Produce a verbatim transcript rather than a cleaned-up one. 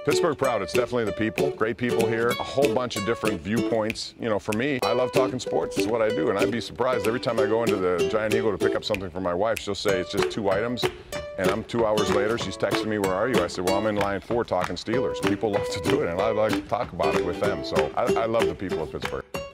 Pittsburgh proud, it's definitely the people. Great people here, a whole bunch of different viewpoints. You know, for me, I love talking sports, it's what I do, and I'd be surprised every time I go into the Giant Eagle to pick up something for my wife, she'll say it's just two items, and I'm two hours later, she's texting me, where are you? I said, well, I'm in line four talking Steelers. People love to do it, and I like to talk about it with them, so I, I love the people of Pittsburgh.